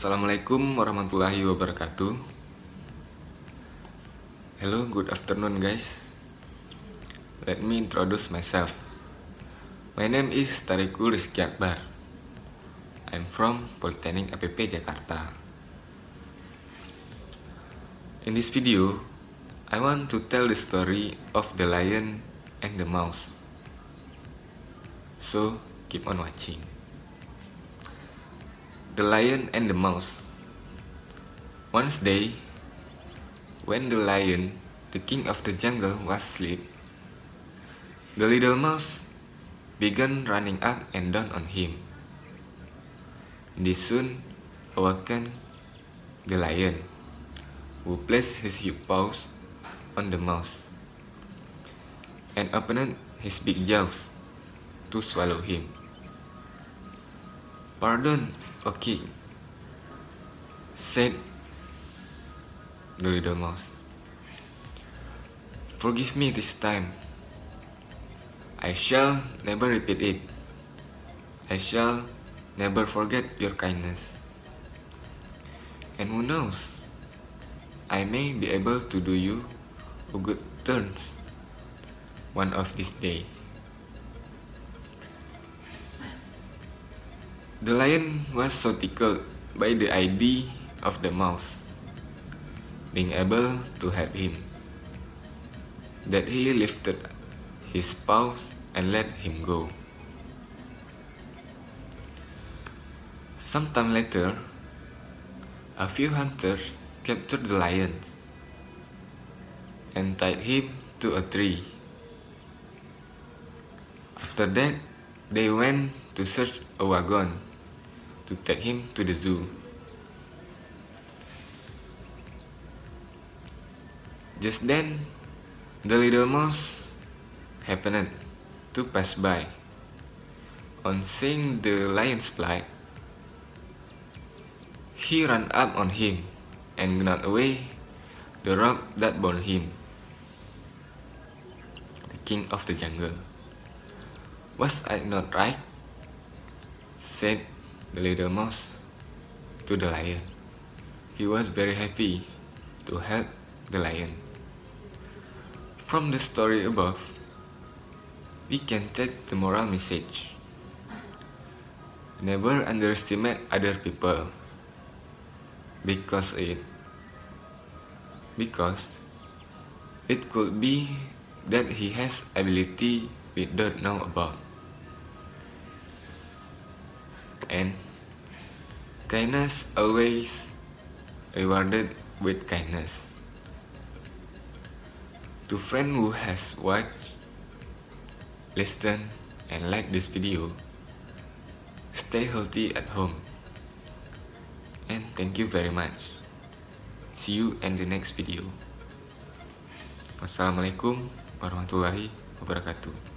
Assalamualaikum warahmatullahi wabarakatuh. Hello, good afternoon guys. Let me introduce myself. My name is Tarikul Rizky Akbar. I'm from Politeknik APP Jakarta. In this video, I want to tell the story of the lion and the mouse. So, keep on watching. The Lion and the Mouse. One day, when the lion, the king of the jungle, was asleep, the little mouse began running up and down on him. This soon awakened the lion, who placed his huge paws on the mouse and opened his big jaws to swallow him. "Pardon, O king," said the little mouse. "Forgive me this time. I shall never repeat it. I shall never forget your kindness. And who knows, I may be able to do you a good turn one of these days." The lion was so tickled by the idea of the mouse being able to help him that he lifted his paws and let him go. Sometime later, a few hunters captured the lion and tied him to a tree. After that, they went to search a wagon to take him to the zoo. Just then, the little mouse happened to pass by. On seeing the lion's plight, he ran up on him and gnawed away the rope that bound him. The king of the jungle. "Was I not right?" said the little mouse to the lion. He was very happy to help the lion. From the story above, we can take the moral message. Never underestimate other people because it could be that he has ability we don't know about. And kindness always rewarded with kindness. To friend who has watched, listened, and liked this video, stay healthy at home. And thank you very much. See you in the next video. Wassalamualaikum warahmatullahi wabarakatuh.